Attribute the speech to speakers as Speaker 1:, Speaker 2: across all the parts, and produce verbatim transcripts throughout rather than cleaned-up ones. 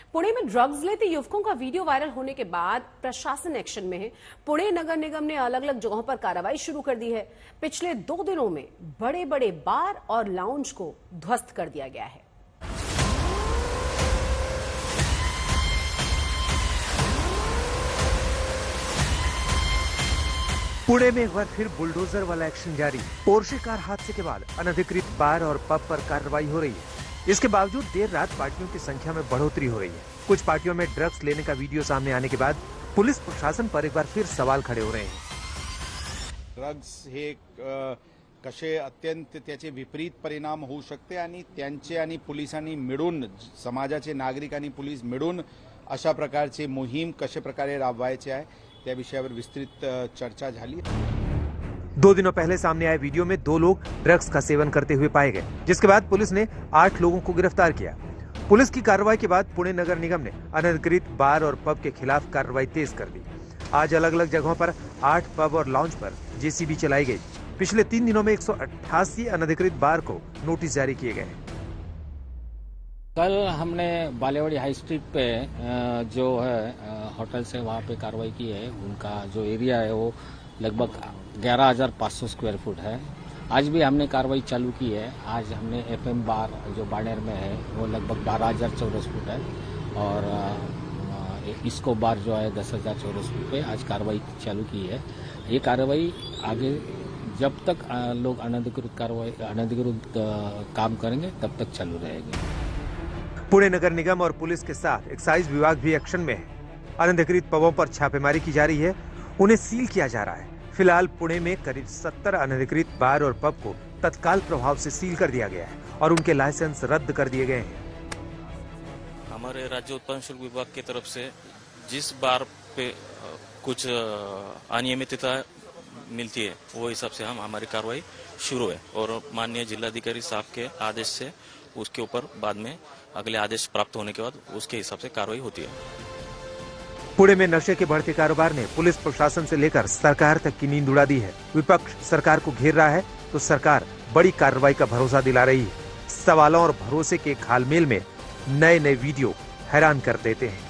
Speaker 1: पुणे में ड्रग्स लेते युवकों का वीडियो वायरल होने के बाद प्रशासन एक्शन में है। पुणे नगर निगम ने अलग अलग जगहों पर कार्रवाई शुरू कर दी है। पिछले दो दिनों में बड़े बड़े बार और लाउंज को ध्वस्त कर दिया गया है।
Speaker 2: पुणे में एक बार फिर बुलडोजर वाला एक्शन जारी। पोर्शे कार हादसे के बाद अनधिकृत बार और पब पर कार्रवाई हो रही है। इसके बावजूद देर रात पार्टियों की संख्या में बढ़ोतरी हो रही है। कुछ पार्टियों में ड्रग्स लेने का वीडियो सामने आने के बाद पुलिस प्रशासन पर एक बार फिर सवाल खड़े हो रहे हैं।
Speaker 3: ड्रग्स हे कसे अत्यंत त्याचे विपरीत परिणाम होऊ शकते आणि त्यांचे आणि पोलिसांनी मिळून समाजाचे नागरिक आणि पोलीस मिळून अशा प्रकारचे मोहीम कशा प्रकारे राबवायचे आहे त्या विषयावर विस्तृत चर्चा झाली।
Speaker 2: दो दिनों पहले सामने आए वीडियो में दो लोग ड्रग्स का सेवन करते हुए पाए गए, जिसके बाद पुलिस ने आठ लोगों को गिरफ्तार किया। पुलिस की कार्रवाई के बाद पुणे नगर निगम ने अनधिकृत बार और पब के खिलाफ कार्रवाई तेज कर दी। आज अलग अलग जगहों पर आठ पब और लाउंज पर जेसीबी चलाई गई। पिछले तीन दिनों में एक सौ अट्ठासी अनधिकृत बार को नोटिस जारी किए गए हैं।
Speaker 4: कल हमने बालेवाड़ी हाई स्ट्रीट पे जो है होटल से वहाँ पे कार्रवाई की है। उनका जो एरिया है वो लगभग ग्यारह हजार पाँच सौ स्क्वायर फुट है। आज भी हमने कार्रवाई चालू की है। आज हमने एफएम बार जो बाड़ेर में है वो लगभग बारह हजार चौरस फुट है और इसको बार जो है दस हजार चौरस फुट पे आज कार्रवाई चालू की है। ये कार्रवाई आगे जब तक लोग अनधिकृत कार्रवाई अनधिकृत काम करेंगे तब तक चालू रहेगी।
Speaker 2: पुणे नगर निगम और पुलिस के साथ एक्साइज विभाग भी एक्शन में है। अनधिकृत पबों पर छापेमारी की जा रही है, उन्हें सील किया जा रहा है। फिलहाल पुणे में करीब सत्तर अनधिकृत बार और पब को तत्काल प्रभाव से सील कर दिया गया है और उनके लाइसेंस रद्द कर दिए गए हैं।
Speaker 5: हमारे राज्य उत्पादन शुल्क विभाग की तरफ से जिस बार पे कुछ अनियमितता मिलती है वो हिसाब से हम हमारी कार्रवाई शुरू है और माननीय जिलाधिकारी साहब के आदेश से उसके ऊपर बाद में अगले आदेश प्राप्त होने के बाद उसके हिसाब से कार्रवाई होती है।
Speaker 2: पुणे में नशे के बढ़ते कारोबार ने पुलिस प्रशासन से लेकर सरकार तक की नींद उड़ा दी है। विपक्ष सरकार को घेर रहा है तो सरकार बड़ी कार्रवाई का भरोसा दिला रही है। सवालों और भरोसे के घालमेल में नए नए वीडियो हैरान कर देते हैं।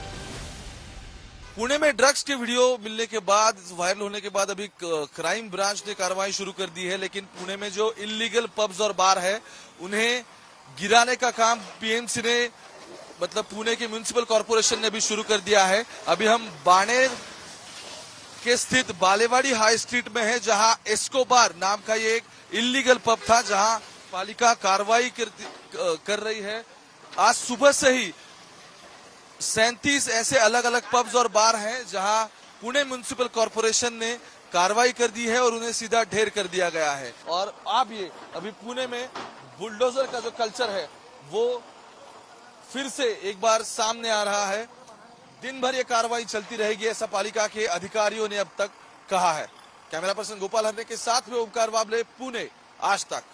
Speaker 6: पुणे में ड्रग्स के वीडियो मिलने के बाद वायरल होने के बाद अभी क्राइम ब्रांच ने कार्रवाई शुरू कर दी है, लेकिन पुणे में जो इलीगल पब्स और बार है उन्हें गिराने का काम पीएमसी ने मतलब पुणे के म्युनिसिपल कॉर्पोरेशन ने भी शुरू कर दिया है। अभी हम बाड़ेर के स्थित बालेवाड़ी हाई स्ट्रीट में है, जहां एस्कोबार नाम का ये एक इलीगल पब था, जहां पालिका कार्रवाई कर, कर रही है। आज सुबह से ही सैंतीस ऐसे अलग अलग पब्स और बार हैं जहां पुणे म्युनिसिपल कॉर्पोरेशन ने कार्रवाई कर दी है और उन्हें सीधा ढेर कर दिया गया है। और आप ये अभी पुणे में बुलडोजर का जो कल्चर है वो फिर से एक बार सामने आ रहा है। दिन भर ये कार्रवाई चलती रहेगी ऐसा पालिका के अधिकारियों ने अब तक कहा है। कैमरा पर्सन गोपाल हरने के साथ में ओमकार वाबले, पुणे, आज तक।